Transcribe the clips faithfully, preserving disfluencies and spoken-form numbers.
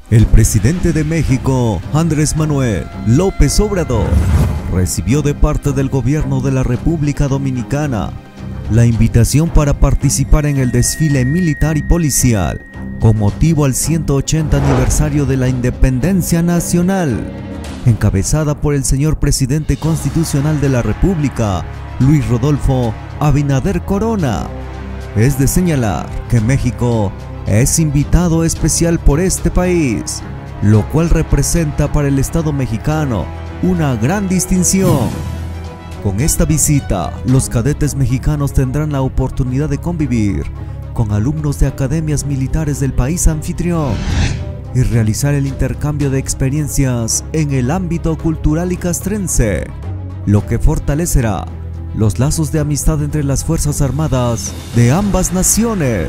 El presidente de México, Andrés Manuel López Obrador, recibió de parte del gobierno de la República Dominicana la invitación para participar en el desfile militar y policial con motivo al ciento ochenta aniversario de la independencia nacional, encabezada por el señor presidente constitucional de la República, Luis Rodolfo Abinader Corona. Es de señalar que México es invitado especial por este país, lo cual representa para el Estado mexicano una gran distinción. Con esta visita, los cadetes mexicanos tendrán la oportunidad de convivir con alumnos de academias militares del país anfitrión y realizar el intercambio de experiencias en el ámbito cultural y castrense, lo que fortalecerá los lazos de amistad entre las Fuerzas Armadas de ambas naciones.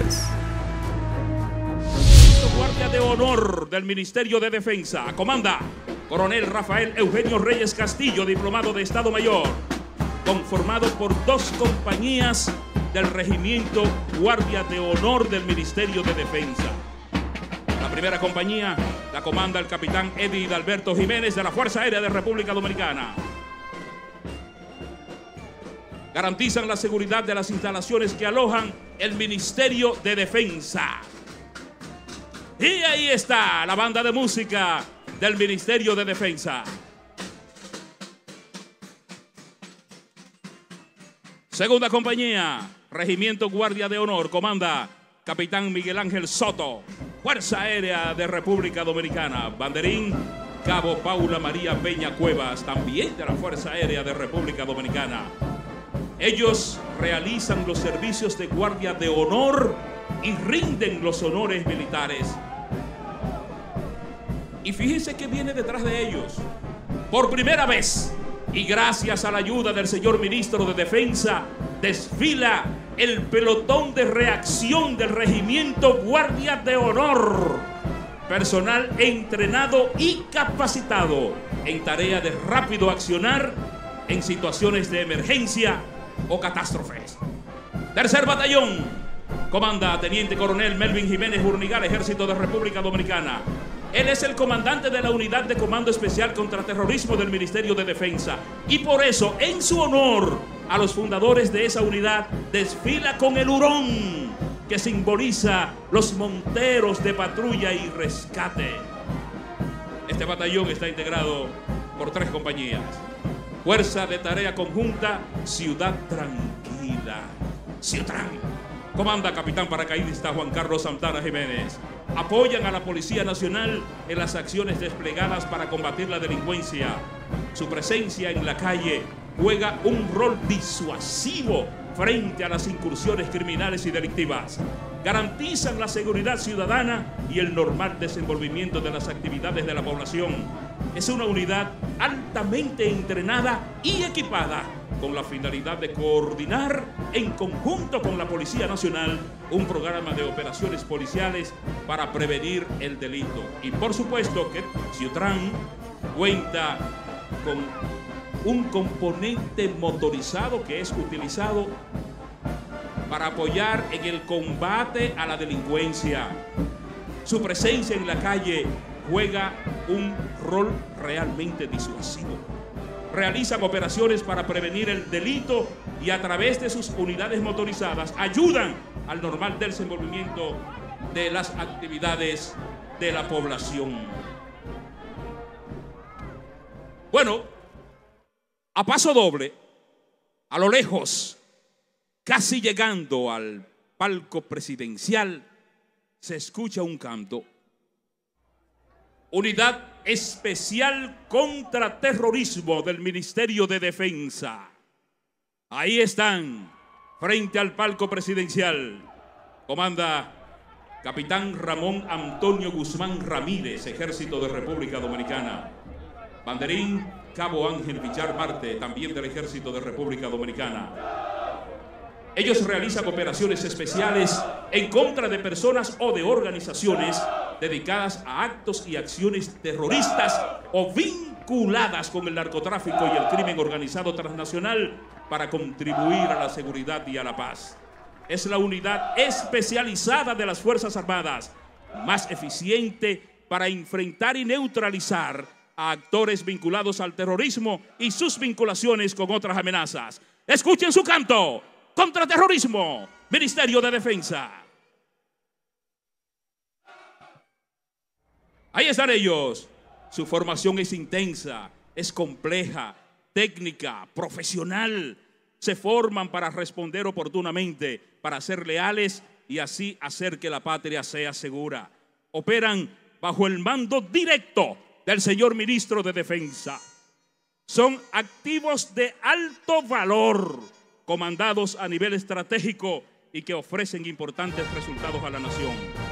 Guardia de Honor del Ministerio de Defensa comanda Coronel Rafael Eugenio Reyes Castillo, diplomado de Estado Mayor, conformado por dos compañías del Regimiento Guardia de Honor del Ministerio de Defensa. La primera compañía la comanda el capitán Eddie Alberto Jiménez de la Fuerza Aérea de República Dominicana. Garantizan la seguridad de las instalaciones que alojan el Ministerio de Defensa. Y ahí está la banda de música del Ministerio de Defensa. Segunda compañía, Regimiento Guardia de Honor, comanda capitán Miguel Ángel Soto, Fuerza Aérea de República Dominicana. Banderín, cabo Paula María Peña Cuevas, también de la Fuerza Aérea de República Dominicana. Ellos realizan los servicios de guardia de honor y rinden los honores militares. Y fíjense que viene detrás de ellos. Por primera vez, y gracias a la ayuda del señor ministro de Defensa, desfila el pelotón de reacción del Regimiento Guardia de Honor. Personal entrenado y capacitado en tarea de rápido accionar en situaciones de emergencia o catástrofes. Tercer batallón, comanda Teniente Coronel Melvin Jiménez Urnigal, Ejército de República Dominicana. Él es el comandante de la Unidad de Comando Especial contra Terrorismo del Ministerio de Defensa. Y por eso, en su honor a los fundadores de esa unidad, desfila con el hurón, que simboliza los monteros de patrulla y rescate. Este batallón está integrado por tres compañías. Fuerza de Tarea Conjunta Ciudad Tranquila, Ciutran. Comanda capitán paracaidista Juan Carlos Santana Jiménez. Apoyan a la Policía Nacional en las acciones desplegadas para combatir la delincuencia. Su presencia en la calle juega un rol disuasivo frente a las incursiones criminales y delictivas. Garantizan la seguridad ciudadana y el normal desenvolvimiento de las actividades de la población. Es una unidad altamente entrenada y equipada con la finalidad de coordinar en conjunto con la Policía Nacional un programa de operaciones policiales para prevenir el delito. Y por supuesto que Ciutran cuenta con un componente motorizado que es utilizado para apoyar en el combate a la delincuencia. Su presencia en la calle juega un rol realmente disuasivo. Realizan operaciones para prevenir el delito y a través de sus unidades motorizadas ayudan al normal desenvolvimiento de las actividades de la población. Bueno, a paso doble, a lo lejos, casi llegando al palco presidencial, se escucha un canto. Unidad Especial contra Terrorismo del Ministerio de Defensa. Ahí están, frente al palco presidencial. Comanda capitán Ramón Antonio Guzmán Ramírez, Ejército de República Dominicana. Banderín, cabo Ángel Villar Marte, también del Ejército de República Dominicana. Ellos realizan operaciones especiales en contra de personas o de organizaciones dedicadas a actos y acciones terroristas o vinculadas con el narcotráfico y el crimen organizado transnacional para contribuir a la seguridad y a la paz. Es la unidad especializada de las Fuerzas Armadas, más eficiente para enfrentar y neutralizar a actores vinculados al terrorismo y sus vinculaciones con otras amenazas. Escuchen su canto: Contraterrorismo, Ministerio de Defensa. Ahí están ellos. Su formación es intensa, es compleja, técnica, profesional. Se forman para responder oportunamente, para ser leales y así hacer que la patria sea segura. Operan bajo el mando directo del señor Ministro de Defensa. Son activos de alto valor, comandados a nivel estratégico y que ofrecen importantes resultados a la nación.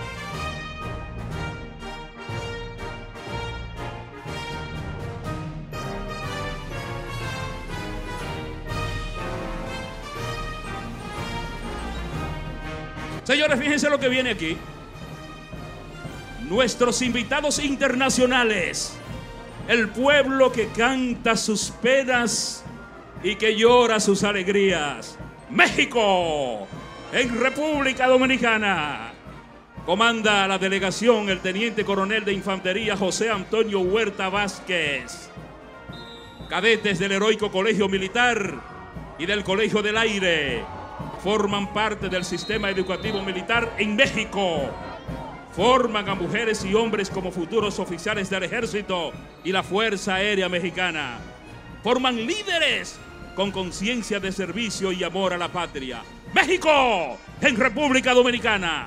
Señores, fíjense lo que viene aquí. Nuestros invitados internacionales, el pueblo que canta sus penas y que llora sus alegrías. México, en República Dominicana. Comanda la delegación el teniente coronel de infantería José Antonio Huerta Vázquez. Cadetes del Heroico Colegio Militar y del Colegio del Aire forman parte del sistema educativo militar en México. Forman a mujeres y hombres como futuros oficiales del Ejército y la Fuerza Aérea Mexicana. Forman líderes con conciencia de servicio y amor a la patria. México, en República Dominicana.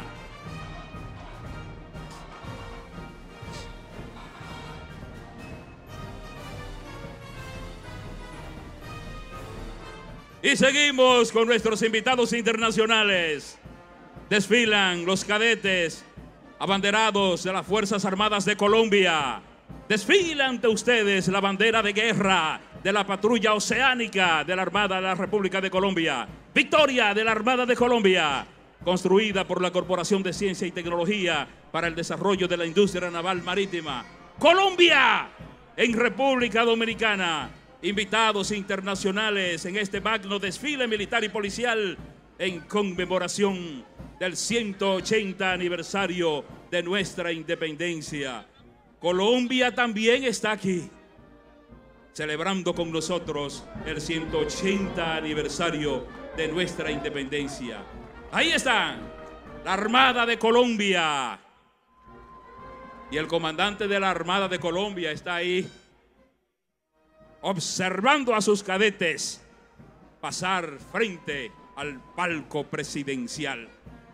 Y seguimos con nuestros invitados internacionales. Desfilan los cadetes abanderados de las Fuerzas Armadas de Colombia. Desfila ante ustedes la bandera de guerra de la patrulla oceánica de la Armada de la República de Colombia. Victoria de la Armada de Colombia, construida por la Corporación de Ciencia y Tecnología para el Desarrollo de la Industria Naval Marítima. Colombia, en República Dominicana. Invitados internacionales en este magno desfile militar y policial en conmemoración del ciento ochenta aniversario de nuestra independencia. Colombia también está aquí, celebrando con nosotros el ciento ochenta aniversario de nuestra independencia. Ahí está la Armada de Colombia. Y el comandante de la Armada de Colombia está ahí, observando a sus cadetes pasar frente al palco presidencial.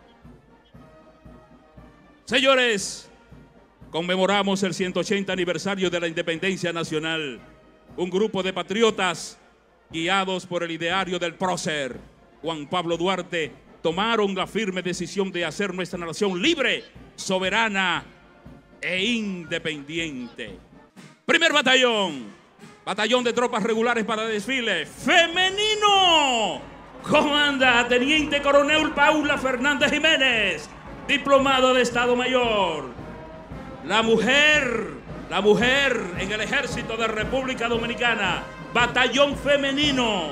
Señores, conmemoramos el ciento ochenta aniversario de la independencia nacional. Un grupo de patriotas, guiados por el ideario del prócer Juan Pablo Duarte, tomaron la firme decisión de hacer nuestra nación libre, soberana e independiente. Primer batallón. Batallón de tropas regulares para desfile femenino. Comanda Teniente Coronel Paula Fernández Jiménez, diplomado de Estado Mayor. La mujer, la mujer en el Ejército de República Dominicana. Batallón femenino.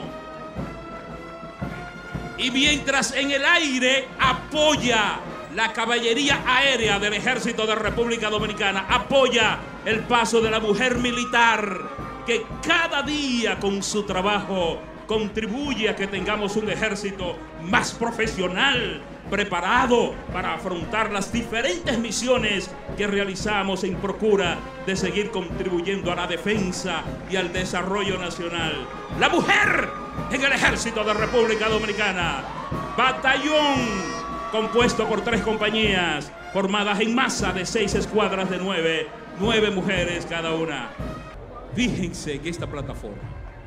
Y mientras en el aire apoya la caballería aérea del Ejército de República Dominicana, apoya el paso de la mujer militar, que cada día con su trabajo contribuye a que tengamos un ejército más profesional, preparado para afrontar las diferentes misiones que realizamos en procura de seguir contribuyendo a la defensa y al desarrollo nacional. La mujer en el Ejército de República Dominicana. Batallón compuesto por tres compañías, formadas en masa de seis escuadras de nueve, nueve mujeres cada una. Fíjense en esta plataforma.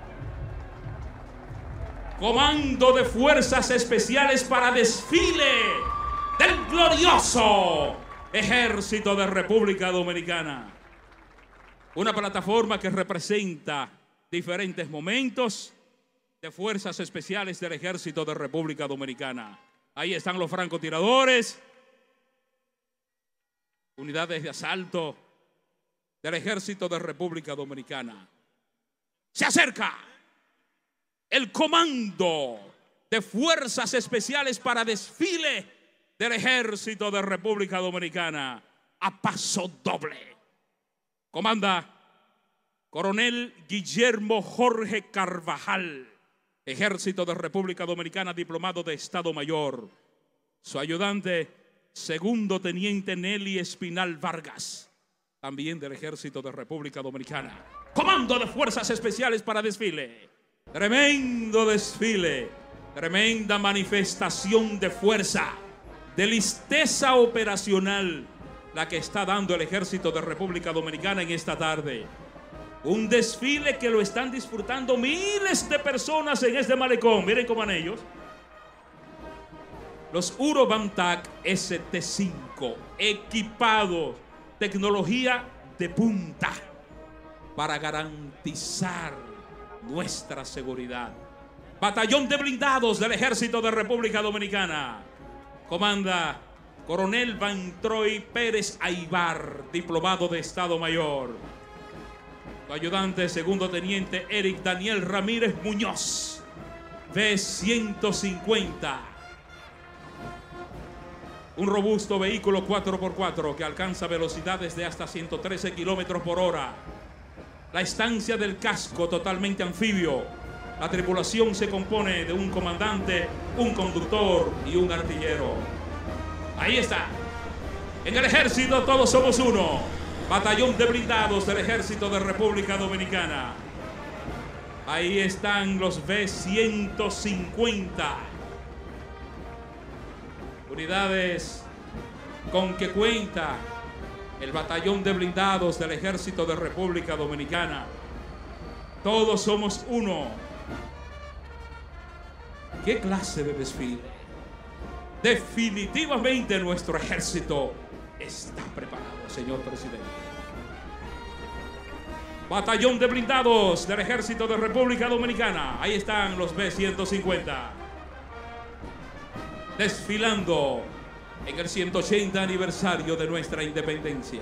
Comando de Fuerzas Especiales para desfile del glorioso Ejército de República Dominicana. Una plataforma que representa diferentes momentos de Fuerzas Especiales del Ejército de República Dominicana. Ahí están los francotiradores, unidades de asalto del Ejército de República Dominicana. Se acerca el comando de Fuerzas Especiales para desfile del Ejército de República Dominicana a paso doble. Comanda Coronel Guillermo Jorge Carvajal, Ejército de República Dominicana, diplomado de Estado Mayor. Su ayudante, Segundo Teniente Nelly Espinal Vargas, también del Ejército de República Dominicana. Comando de Fuerzas Especiales para desfile. Tremendo desfile, tremenda manifestación de fuerza, de listeza operacional, la que está dando el Ejército de República Dominicana en esta tarde. Un desfile que lo están disfrutando miles de personas en este malecón. Miren cómo van ellos. Los Urobantac S T cinco, equipados, tecnología de punta para garantizar nuestra seguridad. Batallón de blindados del Ejército de República Dominicana. Comanda Coronel Van Troy Pérez Aybar, diplomado de Estado Mayor. Su ayudante, Segundo Teniente Eric Daniel Ramírez Muñoz, V ciento cincuenta. Un robusto vehículo cuatro por cuatro que alcanza velocidades de hasta ciento trece kilómetros por hora. La estancia del casco totalmente anfibio. La tripulación se compone de un comandante, un conductor y un artillero. Ahí está. En el ejército todos somos uno. Batallón de blindados del Ejército de República Dominicana. Ahí están los V ciento cincuenta. Unidades con que cuenta el Batallón de blindados del Ejército de República Dominicana. Todos somos uno. ¿Qué clase de desfile? Definitivamente nuestro ejército está preparado, señor presidente. Batallón de blindados del Ejército de República Dominicana. Ahí están los V ciento cincuenta. Desfilando en el ciento ochenta aniversario de nuestra independencia.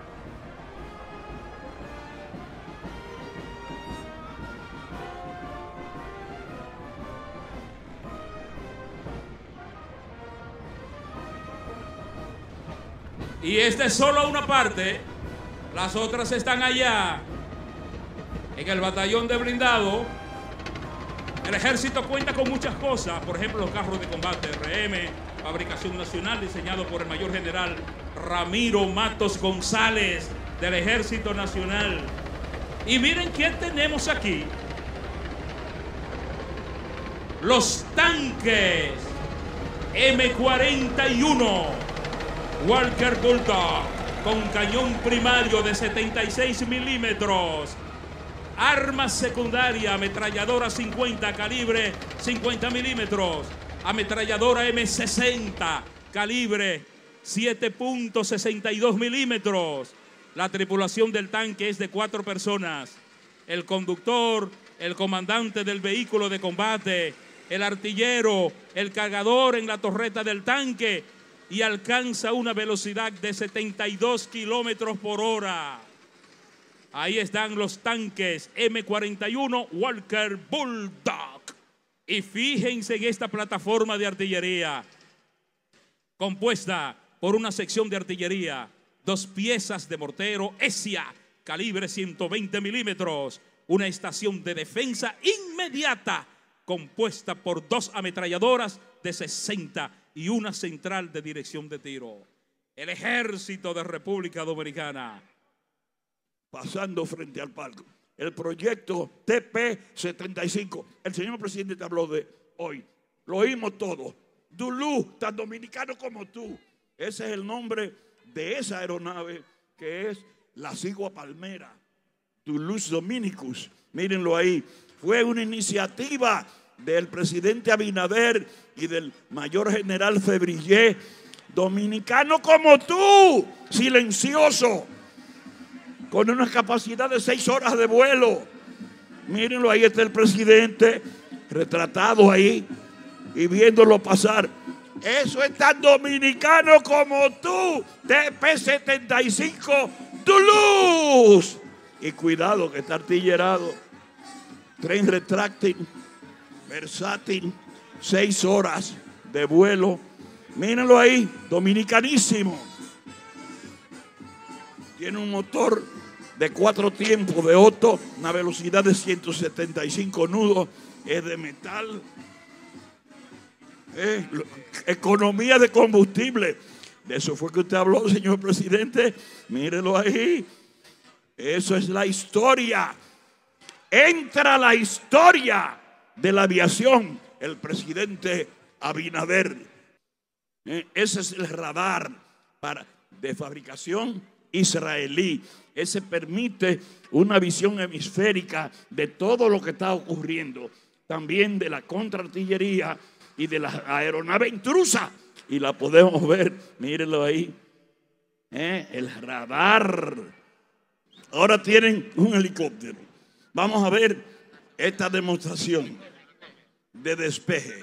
Y esta es solo una parte. Las otras están allá. En el batallón de blindado. El ejército cuenta con muchas cosas. Por ejemplo, los carros de combate R M, fabricación nacional, diseñado por el mayor general Ramiro Matos González, del Ejército Nacional. Y miren quién tenemos aquí. Los tanques M cuarenta y uno. Walker Bulldog con cañón primario de setenta y seis milímetros. Armas secundaria, ametralladora cincuenta, calibre cincuenta milímetros. Ametralladora M sesenta, calibre siete punto sesenta y dos milímetros. La tripulación del tanque es de cuatro personas. El conductor, el comandante del vehículo de combate, el artillero, el cargador en la torreta del tanque, y alcanza una velocidad de setenta y dos kilómetros por hora. Ahí están los tanques M cuarenta y uno Walker Bulldog. Y fíjense en esta plataforma de artillería, compuesta por una sección de artillería, dos piezas de mortero ESIA, calibre ciento veinte milímetros, una estación de defensa inmediata, compuesta por dos ametralladoras de sesenta y una central de dirección de tiro. El Ejército de República Dominicana. Pasando frente al palco, el proyecto T P setenta y cinco. El señor presidente te habló de hoy. Lo oímos todo. Dulú, tan dominicano como tú. Ese es el nombre de esa aeronave, que es la Sigua Palmera. Dulus Dominicus. Mírenlo ahí. Fue una iniciativa del presidente Abinader y del mayor general Febrillé. Dominicano como tú, silencioso, con una capacidad de seis horas de vuelo. Mírenlo, ahí está el presidente retratado ahí y viéndolo pasar. Eso es tan dominicano como tú. T P setenta y cinco Toulouse. Y cuidado que está artillerado. Tren retráctil, versátil, seis horas de vuelo. Mírenlo ahí, dominicanísimo. Tiene un motor de cuatro tiempos de Otto, una velocidad de ciento setenta y cinco nudos, es de metal. Eh, economía de combustible. De eso fue que usted habló, señor presidente. Mírelo ahí. Eso es la historia. Entra la historia de la aviación. El presidente Abinader. Eh, ese es el radar para, de fabricación israelí. Ese permite una visión hemisférica de todo lo que está ocurriendo. También de la contraartillería y de la aeronave intrusa. Y la podemos ver, mírenlo ahí. ¿Eh? El radar. Ahora tienen un helicóptero. Vamos a ver esta demostración de despeje.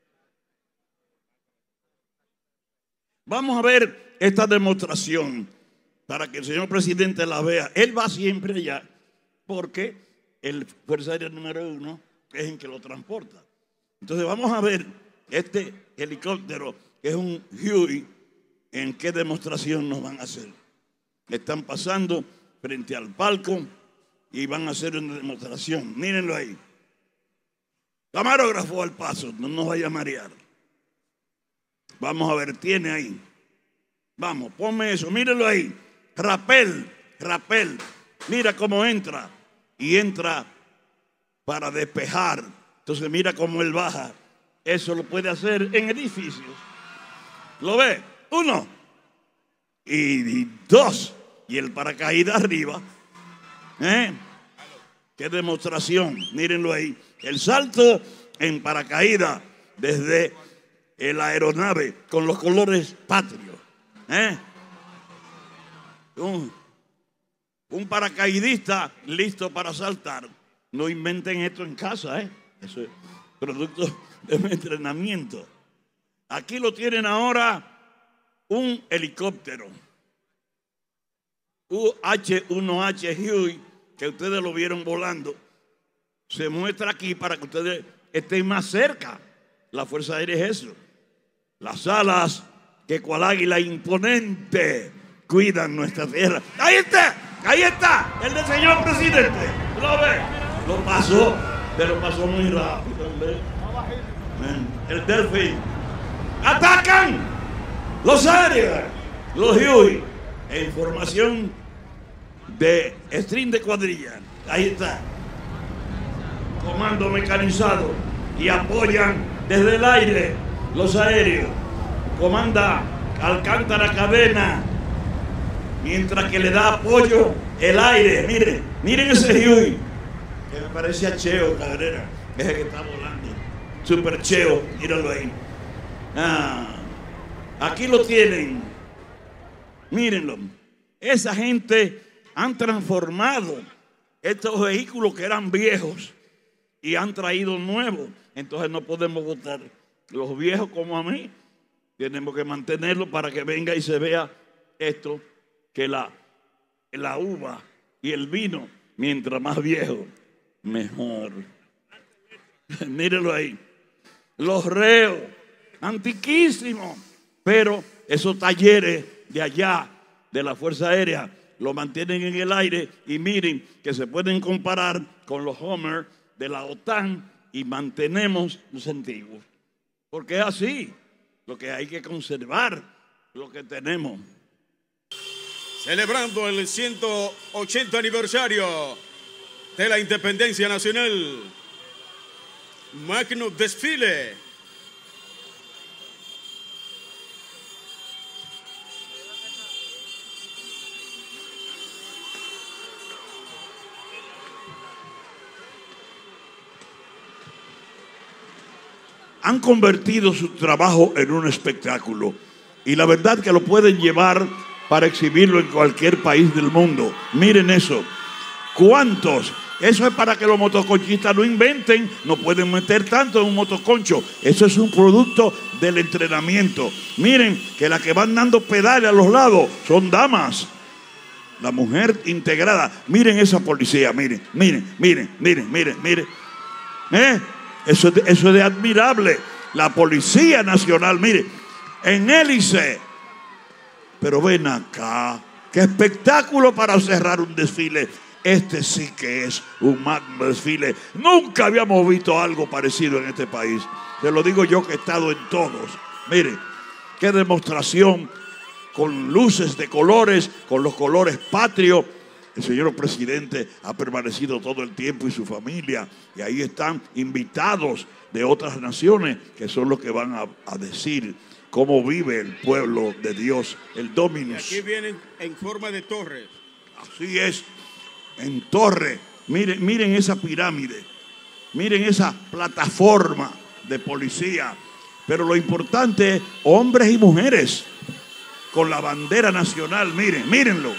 Vamos a ver esta demostración para que el señor presidente la vea. Él va siempre allá porque el Fuerza Aérea número uno es en que lo transporta. Entonces vamos a ver este helicóptero, que es un Huey, en qué demostración nos van a hacer. Están pasando frente al palco y van a hacer una demostración. Mírenlo ahí. Camarógrafo al paso, no nos vaya a marear. Vamos a ver, tiene ahí. Vamos, ponme eso, mírenlo ahí. Rapel, rapel. Mira cómo entra. Y entra para despejar. Entonces mira cómo él baja. Eso lo puede hacer en edificios. ¿Lo ve? Uno. Y, y dos. Y el paracaídas arriba. ¿Eh? Qué demostración. Mírenlo ahí. El salto en paracaídas desde la aeronave con los colores patrios. ¿Eh? Un, un paracaidista listo para saltar. No inventen esto en casa, ¿eh? Eso es producto de mi entrenamiento. Aquí lo tienen ahora un helicóptero U H uno H Huey, que ustedes lo vieron volando. Se muestra aquí para que ustedes estén más cerca. La Fuerza Aérea es eso. Las alas que cual águila imponente cuidan nuestra tierra. Ahí está, ahí está, el del señor presidente. ¿Lo ve? Lo pasó, pero pasó muy rápido. El Delfín. ¡Atacan! Los aéreos, los Huey, en formación de string de cuadrilla. Ahí está. Comando mecanizado. Y apoyan desde el aire los aéreos. Comanda Alcántara Cadena, mientras que le da apoyo el aire. Miren, miren ese Huey, que me parece a Cheo Cabrera, ese que está volando. Super Cheo, míralo ahí. Ah, aquí lo tienen. Mírenlo. Esa gente han transformado estos vehículos que eran viejos y han traído nuevos. Entonces no podemos votar los viejos como a mí. Tenemos que mantenerlo para que venga y se vea esto, que la, la uva y el vino, mientras más viejo, mejor. Mírenlo ahí. Los reos, antiquísimos, pero esos talleres de allá, de la Fuerza Aérea, lo mantienen en el aire y miren que se pueden comparar con los Homer de la OTAN y mantenemos los antiguos. Porque es así. Lo que hay que conservar, lo que tenemos. Celebrando el ciento ochenta aniversario de la Independencia Nacional. Magno desfile. Han convertido su trabajo en un espectáculo y la verdad que lo pueden llevar para exhibirlo en cualquier país del mundo. Miren eso. ¿Cuántos? Eso es para que los motoconchistas no inventen, no pueden meter tanto en un motoconcho. Eso es un producto del entrenamiento. Miren que las que van dando pedales a los lados son damas. La mujer integrada. Miren esa policía, miren, miren, miren, miren, miren, miren. ¿Eh? Eso, eso es admirable. La Policía Nacional, mire, en hélice. Pero ven acá, ¡Qué espectáculo para cerrar un desfile! Este sí que es un magno desfile. Nunca habíamos visto algo parecido en este país. Te lo digo yo que he estado en todos. Mire, qué demostración con luces de colores, con los colores patrios. El señor presidente ha permanecido todo el tiempo y su familia. Y ahí están invitados de otras naciones que son los que van a, a decir cómo vive el pueblo de Dios, el Dominus. Y aquí vienen en forma de torres. Así es, en torre. Miren, miren esa pirámide, miren esa plataforma de policía. Pero lo importante es hombres y mujeres con la bandera nacional. Miren, mírenlo.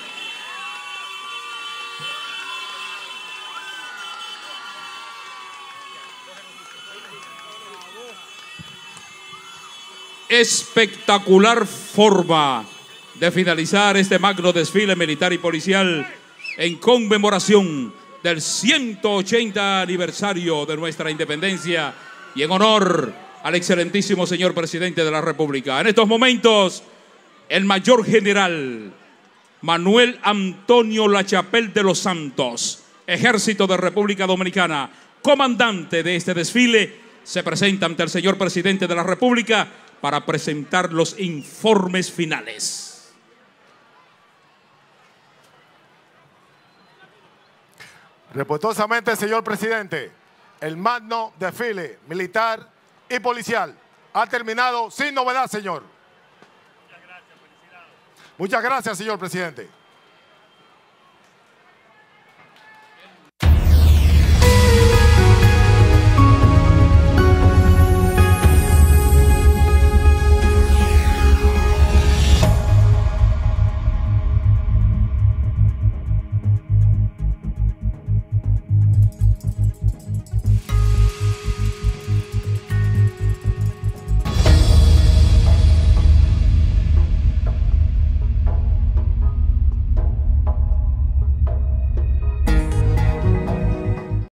Espectacular forma de finalizar este magno desfile militar y policial en conmemoración del ciento ochenta aniversario de nuestra independencia y en honor al excelentísimo señor presidente de la República. En estos momentos, el mayor general Manuel Antonio Lachapelle de los Santos, Ejército de República Dominicana, comandante de este desfile, se presenta ante el señor presidente de la República para presentar los informes finales. Respetuosamente, señor presidente, el magno desfile militar y policial ha terminado sin novedad, señor. Muchas gracias, felicidades. Muchas gracias, señor presidente.